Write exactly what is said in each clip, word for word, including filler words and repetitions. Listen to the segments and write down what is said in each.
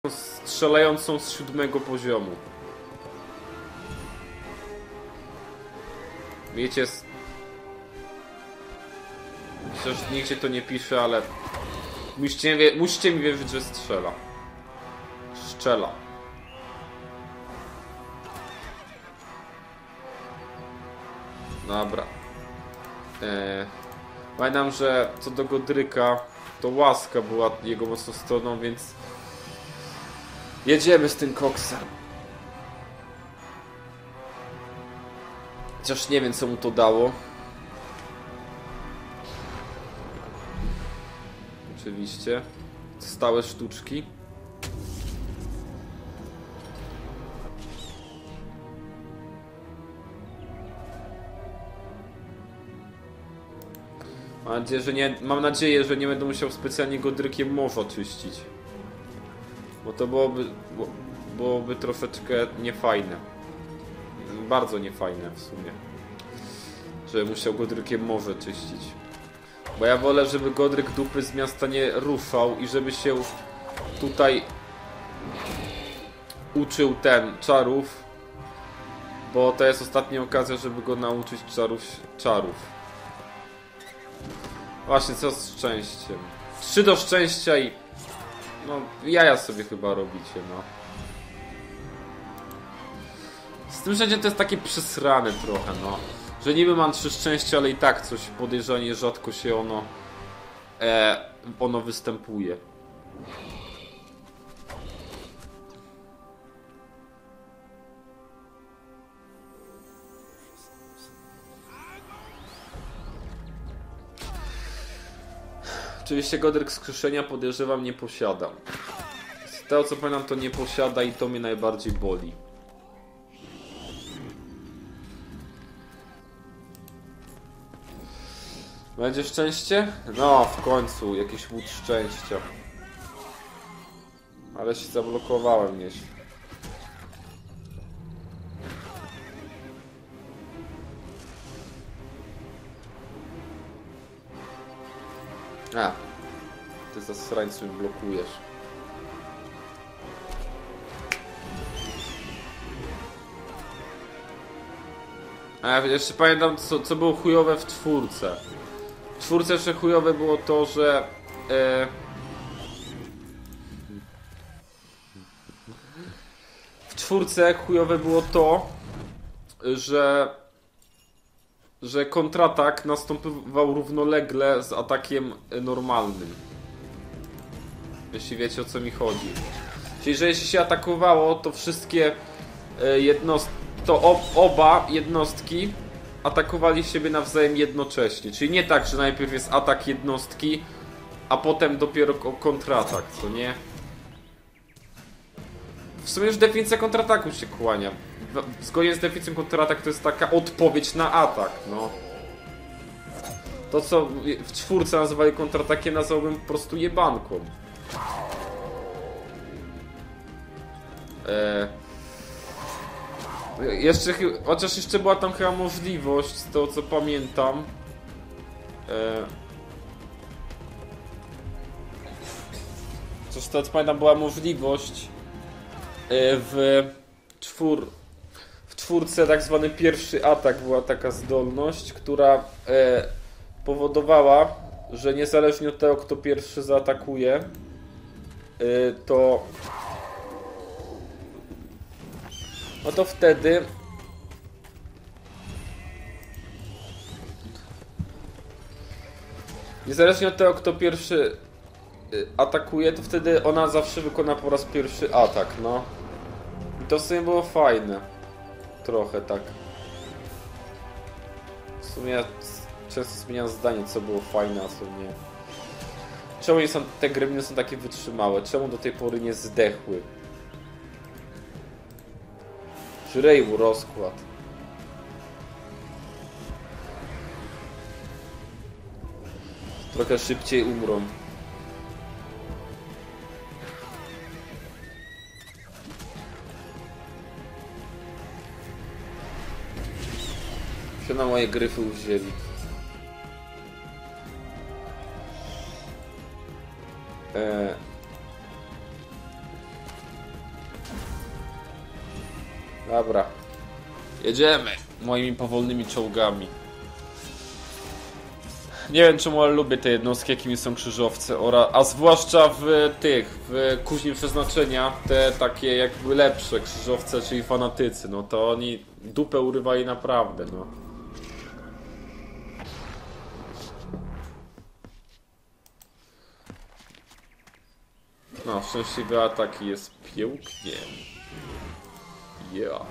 strzelającą z siódmego poziomu. Wiecie, chociaż nigdzie to nie pisze, ale musicie, wie, musicie mi wierzyć, że strzela. Strzela. Dobra. Eee, pamiętam, że co do Godryka, to łaska była jego mocną stroną, więc jedziemy z tym koksem. Chociaż nie wiem, co mu to dało. Oczywiście. Stałe sztuczki. Mam nadzieję, że nie, mam nadzieję, że nie będę musiał specjalnie Godrykiem morza czyścić. Bo to byłoby, byłoby troszeczkę niefajne. Bardzo niefajne w sumie. Że musiał Godrykiem morze czyścić. Bo ja wolę, żeby Godryk dupy z miasta nie ruszał i żeby się tutaj uczył ten czarów. Bo to jest ostatnia okazja, żeby go nauczyć czarów. czarów. Właśnie, co z szczęściem? Trzy do szczęścia i... No, jaja sobie chyba robicie, no. Z tym szczęściem to jest takie przesrane trochę, no. Że niby mam trzy szczęścia, ale i tak coś podejrzanie rzadko się ono... E, ono występuje. Oczywiście Godryk skrzeszenia, podejrzewam, nie posiadam. Z tego co pamiętam, to nie posiada i to mnie najbardziej boli. Będzie szczęście? No, w końcu, jakiś łód szczęścia. Ale się zablokowałem nieźle. A, ty zasrańcu mi blokujesz. A ja jeszcze pamiętam, co, co było chujowe w czwórce. W czwórce jeszcze chujowe było to, że... E... W czwórce chujowe było to, że... że kontratak następował równolegle z atakiem normalnym. Jeśli wiecie, o co mi chodzi. Czyli, że jeśli się atakowało, to wszystkie jednostki, to ob, oba jednostki atakowali siebie nawzajem jednocześnie. Czyli nie tak, że najpierw jest atak jednostki, a potem dopiero kontratak, co nie? W sumie już definicja kontrataku się kłania. Zgodnie z definicją kontratak to jest taka odpowiedź na atak, no. To co w czwórce nazywali kontratakiem, nazwałbym po prostu jebanką. Eee... Jeszcze, chociaż jeszcze była tam chyba możliwość, z tego co pamiętam. Eee... Chociaż z tego co pamiętam była możliwość w czwór... w czwórce tak zwany pierwszy atak była taka zdolność, która e, powodowała, że niezależnie od tego, kto pierwszy zaatakuje, e, to no to wtedy niezależnie od tego, kto pierwszy atakuje, to wtedy ona zawsze wykona po raz pierwszy atak, no. I to w sumie było fajne. Trochę tak. W sumie ja często zmieniam zdanie, co było fajne, a co nie. Czemu nie są, te gremliny są takie wytrzymałe? Czemu do tej pory nie zdechły? Żryjmu rozkład. Trochę szybciej umrą. Co na moje gryfy uwzięli. Eee. Dobra. Jedziemy moimi powolnymi czołgami. Nie wiem czemu, ale lubię te jednostki, jakimi są krzyżowce, ora, a zwłaszcza w tych, w kuźni przeznaczenia, te takie jakby lepsze krzyżowce, czyli fanatycy, no to oni dupę urywali naprawdę, no. No, szczęśliwy atak jest pięknie. Yeah.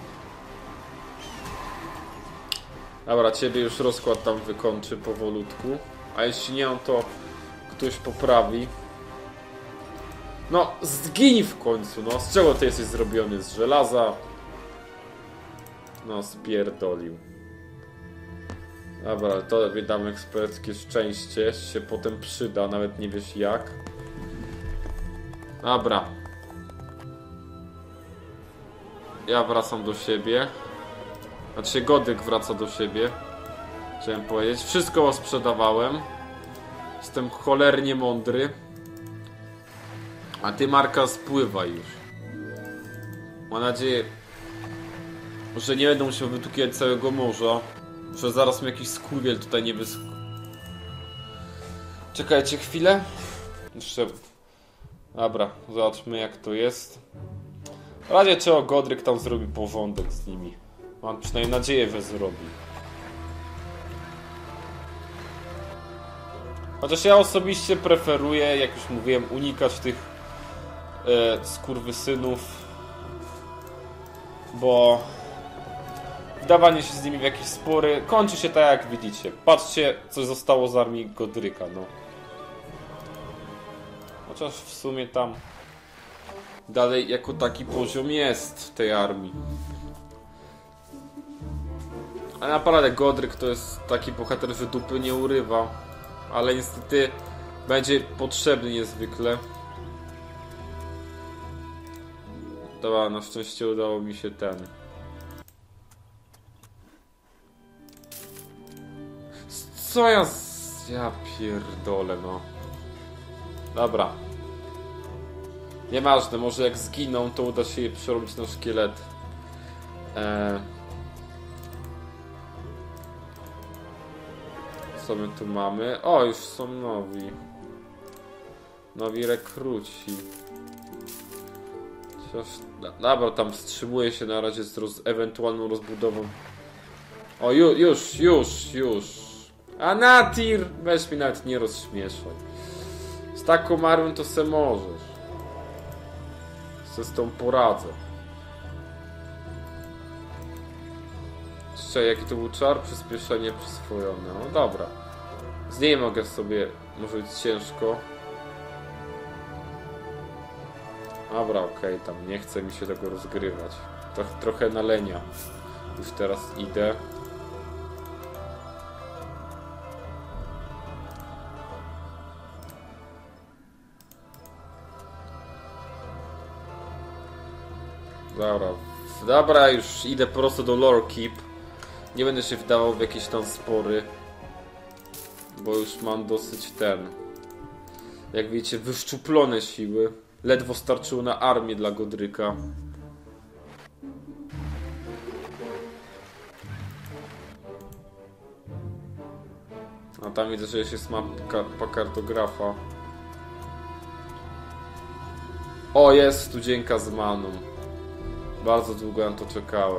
Dobra, ciebie już rozkład tam wykończy powolutku. A jeśli nie, no to ktoś poprawi. No, zginij w końcu, no. Z czego ty jesteś zrobiony? Z żelaza? No, spierdolił. Dobra, to wydam eksperckie szczęście. Się potem przyda, nawet nie wiesz jak. Dobra. Ja wracam do siebie. Znaczy Godyk wraca do siebie. Chciałem powiedzieć. Wszystko sprzedawałem. Jestem cholernie mądry. A ty, Marka, spływaj już. Mam nadzieję, że nie będę musiał wytukiwać całego morza. Że zaraz mi jakiś skurwiel tutaj nie wys... Czekajcie chwilę. Jeszcze... Dobra, zobaczmy jak to jest. W razie czego Godryk tam zrobi porządek z nimi. Mam przynajmniej nadzieję, że zrobi. Chociaż ja osobiście preferuję, jak już mówiłem, unikać tych e, skurwysynów. Bo wdawanie się z nimi w jakieś spory kończy się tak jak widzicie. Patrzcie, co zostało z armii Godryka, no. Chociaż w sumie tam dalej jako taki poziom jest w tej armii. A naprawdę Godryk to jest taki bohater, że dupy nie urywa. Ale niestety będzie potrzebny niezwykle. Dobra, na szczęście udało mi się ten. Co ja z... Ja pierdolę, no. Dobra. Nieważne, może jak zginą, to uda się je przerobić na szkielet. Eee... Co my tu mamy? O, już są nowi. Nowi rekruci. Chociaż... Dobra, tam wstrzymuję się na razie z roz... ewentualną rozbudową. O, ju, już, już, już. A Natir! Weź mi nawet nie rozśmieszaj. Z taką armią to se możesz. Se z tą poradzę. Jeszcze jaki to był czar? Przyspieszenie przyswojone. No dobra. Z niej mogę sobie... Może być ciężko. Dobra, okej, okay, tam nie chce mi się tego rozgrywać. Troch, trochę nalenia. Już teraz idę. Dobra, dobra, już idę prosto do Lore Keep. Nie będę się wdawał w jakieś tam spory. Bo już mam dosyć ten... Jak widzicie, wyszczuplone siły. Ledwo starczyło na armię dla Godryka. A tam widzę, że jest mapka kartografa. O, jest studzienka z maną. Bardzo długo na to czekałem.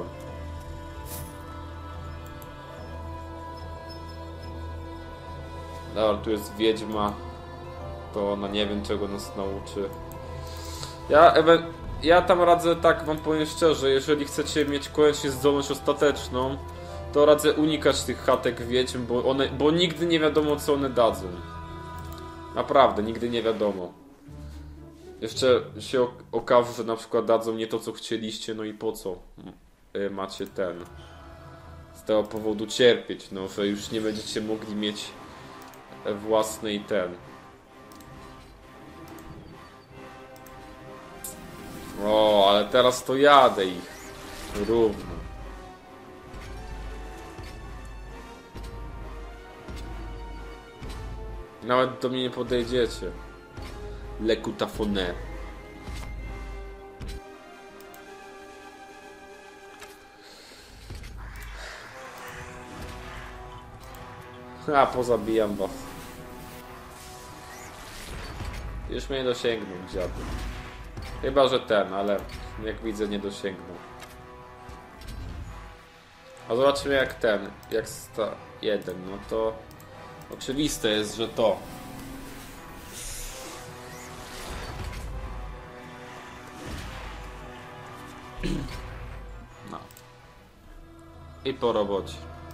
Dobra, tu jest wiedźma. To ona nie wiem czego nas nauczy. Ja, ja tam radzę, tak wam powiem szczerze, jeżeli chcecie mieć koniecznie zdolność ostateczną, to radzę unikać tych chatek wiedźm, bo, one, bo nigdy nie wiadomo co one dadzą. Naprawdę, nigdy nie wiadomo. Jeszcze się okaże, że na przykład dadzą nie to co chcieliście, no i po co macie ten... Z tego powodu cierpieć, no, że już nie będziecie mogli mieć własnej ten... O, ale teraz to jadę ich równo. Nawet do mnie nie podejdziecie. Lekutafone. A, pozabijam was. Już mnie nie dosięgnął dziadu. Chyba, że ten, ale jak widzę nie dosięgnął. A zobaczymy jak ten, jak sta jeden, no to oczywiste jest, że to. No. I po robocie.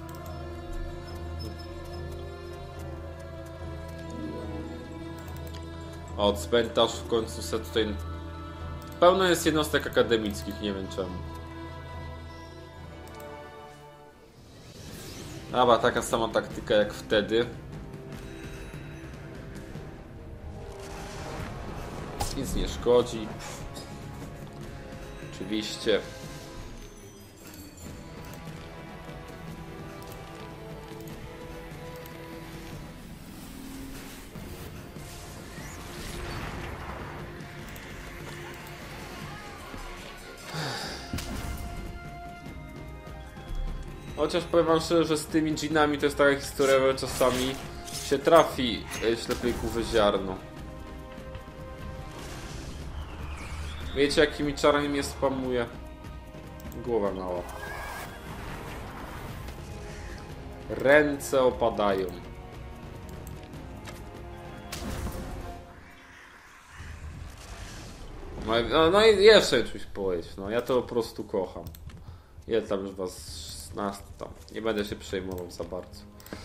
O, cmentarz w końcu se tutaj... Pełno jest jednostek akademickich, nie wiem czemu. Dobra, taka sama taktyka jak wtedy. Nic nie szkodzi. Oczywiście. Chociaż powiem wam szczerze, że z tymi dżinami to jest taka historia, że czasami się trafi ślepej kuwy ziarno. Wiecie jakimi czarami mnie spamuje? Głowa mała. Ręce opadają. No, no, no i jeszcze coś powiedzieć, no ja to po prostu kocham. Ile tam już was... szesnaście tam. Nie będę się przejmował za bardzo.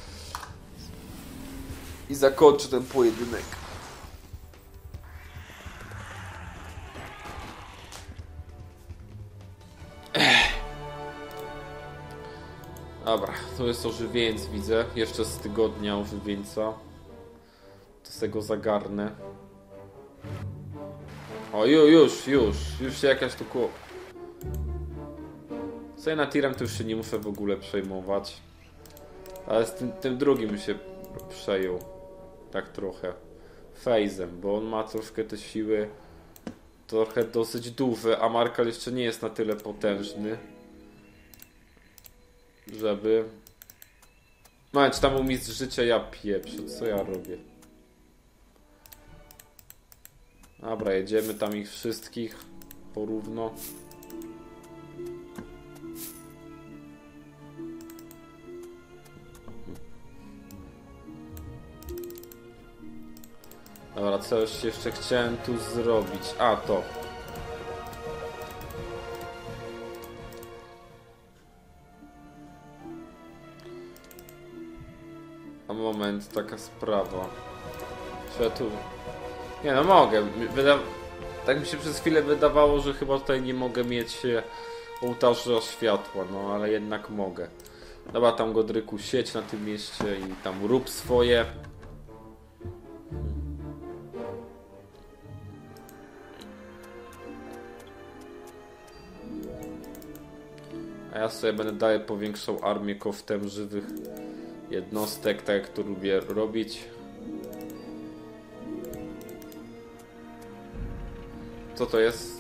I zakończę ten pojedynek. Ech. Dobra, to jest ożywieniec, widzę. Jeszcze z tygodnia ożywieńca. To z tego zagarnę. O, już, już, już. Już się jakaś tu koło... Sobie na tirem to już się nie muszę w ogóle przejmować. Ale z tym, tym drugim się przejął. Tak trochę. Fejzem, bo on ma troszkę te siły. Trochę dosyć duże, a Markal jeszcze nie jest na tyle potężny, żeby... No, czy tam u mistrz życia ja pieprzę. Co ja robię? Dobra, jedziemy tam ich wszystkich porówno. Dobra, co już jeszcze chciałem tu zrobić? A, to. A moment, taka sprawa. Czy ja tu... Nie no, mogę. Wyda... Tak mi się przez chwilę wydawało, że chyba tutaj nie mogę mieć ołtarza światła, no ale jednak mogę. Dobra, tam Godryku siedź na tym mieście i tam rób swoje. A ja sobie będę dalej powiększał armię koftem żywych jednostek, tak jak to lubię robić. Co to jest?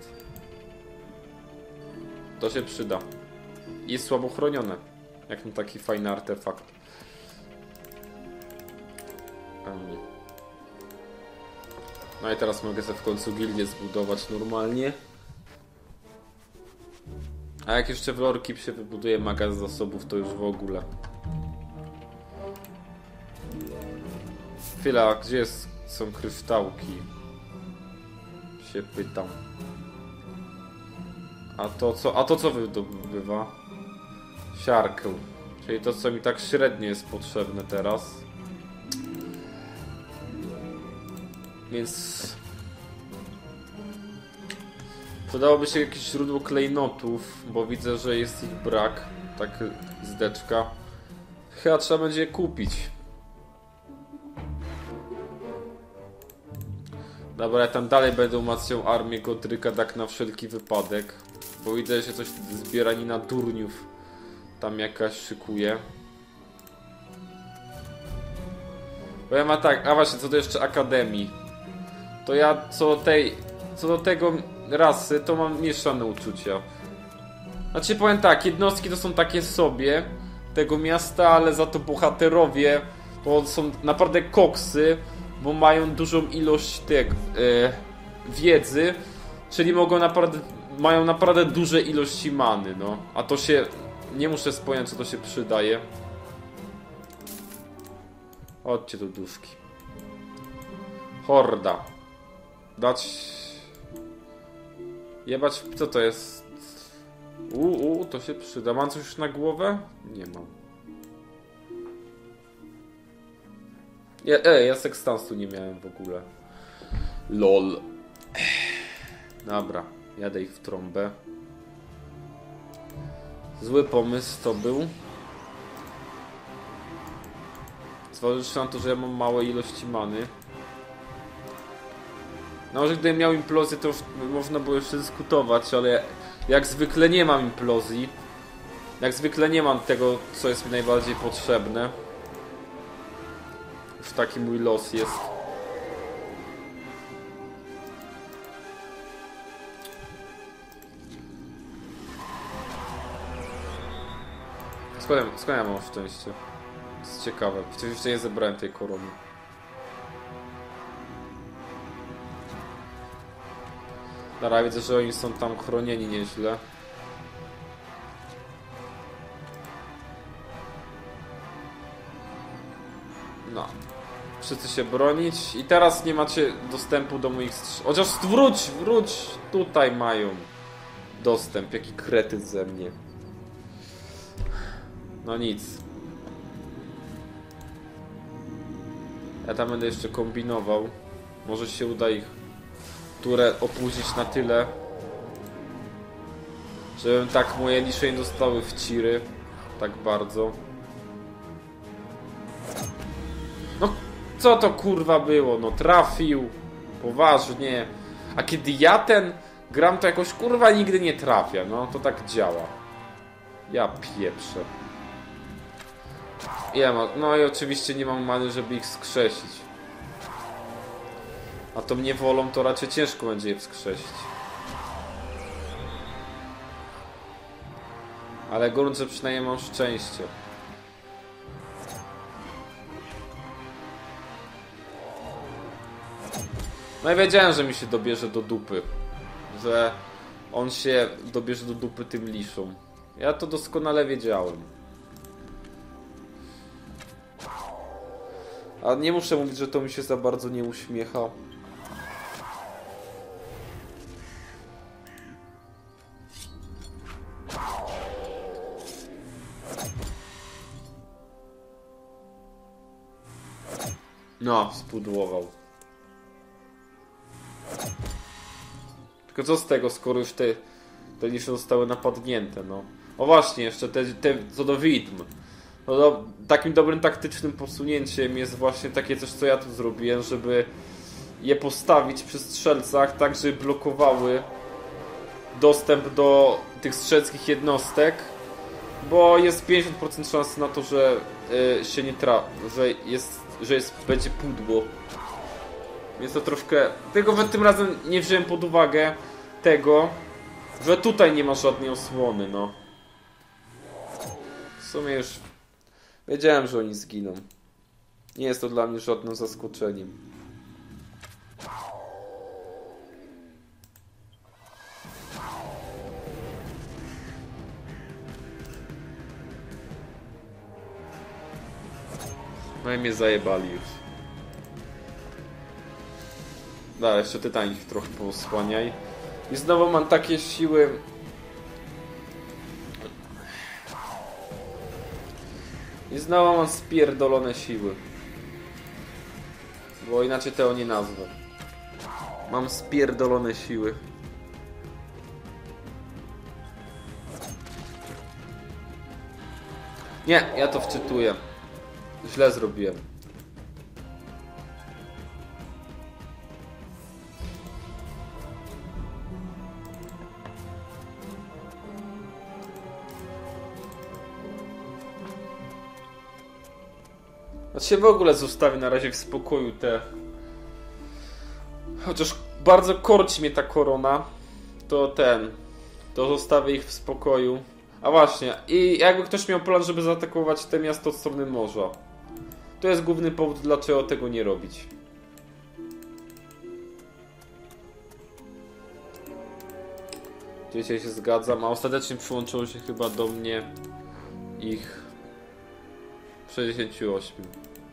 To się przyda. I jest słabo chronione. Jak na taki fajny artefakt. No i teraz mogę sobie w końcu gildię zbudować normalnie. A jak jeszcze w Lorkeep się wybuduje magazyn zasobów, to już w ogóle. Chwila, gdzie jest, są kryształki? Się pytam. A to co, a to co wydobywa? Siarkę. Czyli to co mi tak średnio jest potrzebne teraz. Więc... Przydałoby się jakieś źródło klejnotów, bo widzę, że jest ich brak. Tak zdeczka. Chyba trzeba będzie je kupić. Dobra, ja tam dalej będę umacniał armię Godryka tak na wszelki wypadek. Bo widzę, że się coś zbieranina durniów tam jakaś szykuje. Powiem a tak, a właśnie co do jeszcze Akademii. To ja co do tej, co do tego rasy, to mam mieszane uczucia. Znaczy powiem tak, jednostki to są takie sobie, tego miasta, ale za to bohaterowie to są naprawdę koksy, bo mają dużą ilość tych yy, wiedzy, czyli mogą naprawdę, mają naprawdę duże ilości many, no. A to się, nie muszę wspomnieć, co to się przydaje. Chodźcie do duszki. Horda. Dać... Jebać, co to jest? Uuu, to się przyda. Mam coś na głowę? Nie mam. Ja, ej, ja sekstansu nie miałem w ogóle. Lol. Dobra, jadę ich w trąbę. Zły pomysł to był. Zważywszy na to, że ja mam małe ilości many. No, że gdybym miał implozję, to już można było jeszcze dyskutować, ale jak zwykle nie mam implozji. Jak zwykle nie mam tego, co jest mi najbardziej potrzebne. Już taki mój los jest. Skąd ja, skąd ja mam szczęście? To jest ciekawe. Przecież jeszcze nie zebrałem tej korony. Dobra, widzę, że oni są tam chronieni nieźle. No. Wszyscy się bronić. I teraz nie macie dostępu do moich strz... Chociaż wróć, wróć! Tutaj mają dostęp. Jaki kretyn ze mnie. No nic. Ja tam będę jeszcze kombinował. Może się uda ich które opóźnić na tyle, żebym tak moje lisze nie dostały w ciry tak bardzo. No co to kurwa było? No trafił. Poważnie. A kiedy ja ten gram, to jakoś kurwa nigdy nie trafia. No to tak działa. Ja pieprzę. Ja ma... No i oczywiście nie mam many, żeby ich skrzesić. A to mnie wolą, to raczej ciężko będzie je wskrzesić. Ale grunt, że przynajmniej mam szczęście. No i wiedziałem, że mi się dobierze do dupy. Że on się dobierze do dupy tym liszom. Ja to doskonale wiedziałem. A nie muszę mówić, że to mi się za bardzo nie uśmiecha. No, spudłował. Tylko co z tego, skoro już te, te lisze zostały napadnięte, no. O właśnie, jeszcze te, te co do widm. No, do, takim dobrym taktycznym posunięciem jest właśnie takie coś, co ja tu zrobiłem, żeby je postawić przy strzelcach, tak żeby blokowały dostęp do tych strzelckich jednostek, bo jest pięćdziesiąt procent szansy na to, że y, się nie tra... że jest, że jest, będzie pudło. Jest to troszkę... Tylko że tym razem nie wziąłem pod uwagę tego, że tutaj nie ma żadnej osłony, no. W sumie już wiedziałem, że oni zginą. Nie jest to dla mnie żadnym zaskoczeniem. No i mnie zajebali już. Dobra, jeszcze tytan ich trochę posłaniaj. I znowu mam takie siły... I znowu mam spierdolone siły. Bo inaczej tego nie nazwę. Mam spierdolone siły. Nie, ja to wczytuję. Źle zrobiłem. Znaczy się w ogóle zostawię na razie w spokoju te... Chociaż bardzo korci mnie ta korona, to ten... To zostawię ich w spokoju. A właśnie, i jakby ktoś miał plan, żeby zaatakować te miasto od strony morza. To jest główny powód, dlaczego tego nie robić. Dzisiaj się zgadzam, a ostatecznie przyłączyło się chyba do mnie ich sześćdziesięciu ośmiu.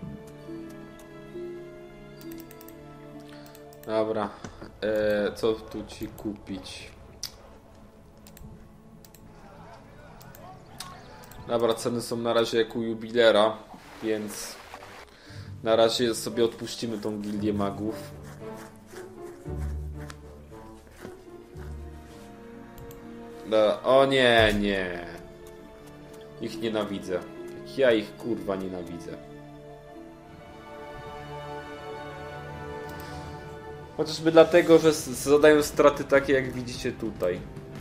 Dobra, eee, co tu ci kupić? Dobra, ceny są na razie jak u jubilera, więc na razie sobie odpuścimy tą gildię magów. Da, o nie, nie. Ich nienawidzę. Ja ich kurwa nienawidzę. Chociażby dlatego, że zadają straty takie jak widzicie tutaj.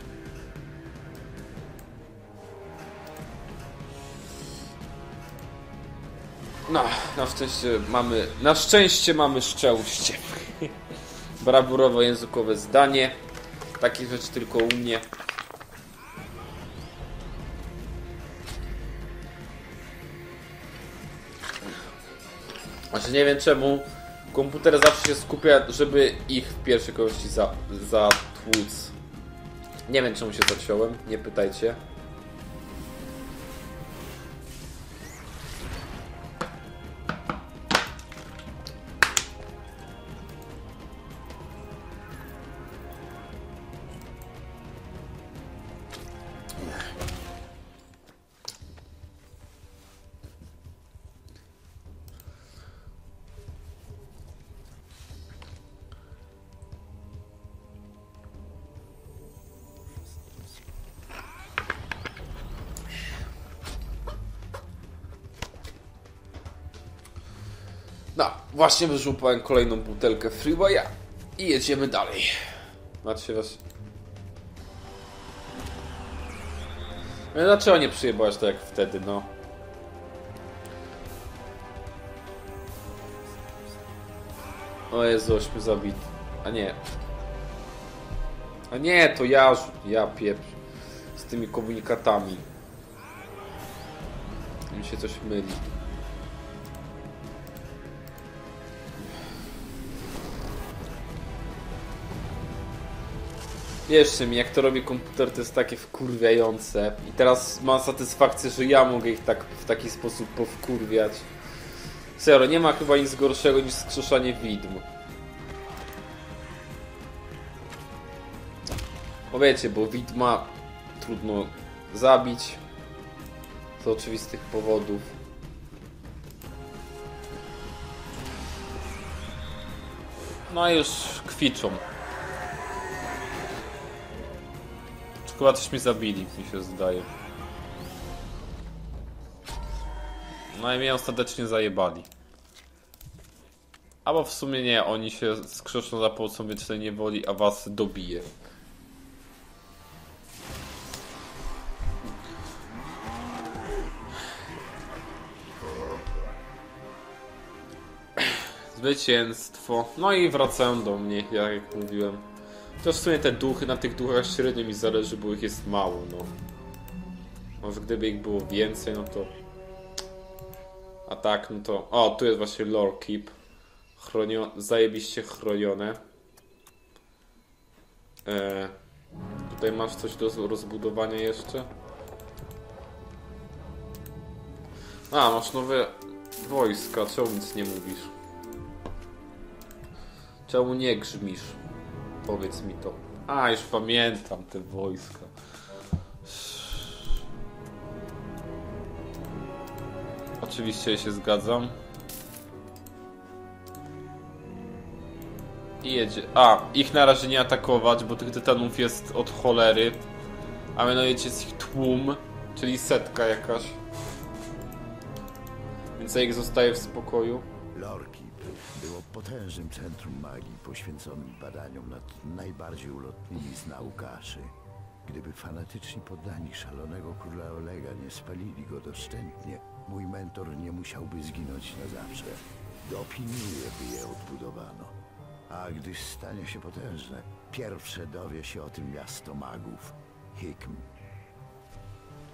No, na szczęście mamy, na szczęście mamy szczęście. Brawurowo-językowe zdanie. Takie rzeczy tylko u mnie. Właśnie nie wiem czemu komputer zawsze się skupia, żeby ich w pierwszej kolejności za, zatłuc. Nie wiem czemu się zaciąłem, nie pytajcie. No, właśnie wyżupałem kolejną butelkę Freewaya i jedziemy dalej. Znaczy was... No, dlaczego nie przyjebałeś tak jak wtedy, no? O Jezu, ośmiu zabity. A nie. A nie, to ja, ja pieprz. Z tymi komunikatami. Mi się coś myli. Wierzcie mi, jak to robi komputer, to jest takie wkurwiające. I teraz mam satysfakcję, że ja mogę ich tak w taki sposób powkurwiać. Serio, nie ma chyba nic gorszego niż skrzeszanie widm. Bo wiecie, bo widma trudno zabić. Z oczywistych powodów. No i już kwiczą. Chyba coś mi zabili, mi się zdaje. No i mnie ostatecznie zajebali. Albo w sumie nie, oni się skrzeszą za pomocą wiecznej niewoli, a was dobije. Zwycięstwo. No i wracają do mnie, jak mówiłem. To w sumie te duchy, na tych duchach średnio mi zależy, bo ich jest mało, no. Może gdyby ich było więcej, no to... A tak, no to... O, tu jest właśnie Lore Keep. Chronio... Zajebiście chronione. Eee... Tutaj masz coś do rozbudowania jeszcze? A, masz nowe wojska, czemu nic nie mówisz? Czemu nie grzmisz? Powiedz mi to. A, już pamiętam te wojska. Oczywiście się zgadzam. I jedzie. A, ich na razie nie atakować, bo tych tytanów jest od cholery. A mianowicie jest ich tłum, czyli setka jakaś. Więc ja ich zostaje w spokoju. Lore Keep było potężnym centrum magii poświęconym badaniom nad najbardziej ulotnymi z naukarzy. Gdyby fanatyczni poddani szalonego króla Olega nie spalili go doszczętnie, mój mentor nie musiałby zginąć na zawsze. Dopilnuję, by je odbudowano. A gdy stanie się potężne, pierwsze dowie się o tym miasto magów, Hikm.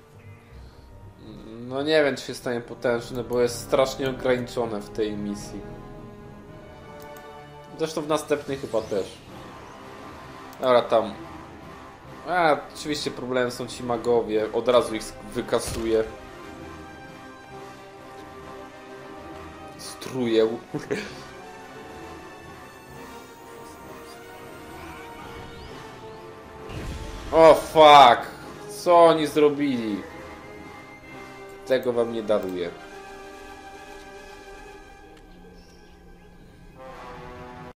No nie wiem, czy się stanie potężny, bo jest strasznie ograniczone w tej misji. Zresztą w następnej chyba też. Dobra, tam. A, oczywiście problemem są ci magowie. Od razu ich wykasuję. Struję. O fuck! Co oni zrobili? Tego wam nie daruję.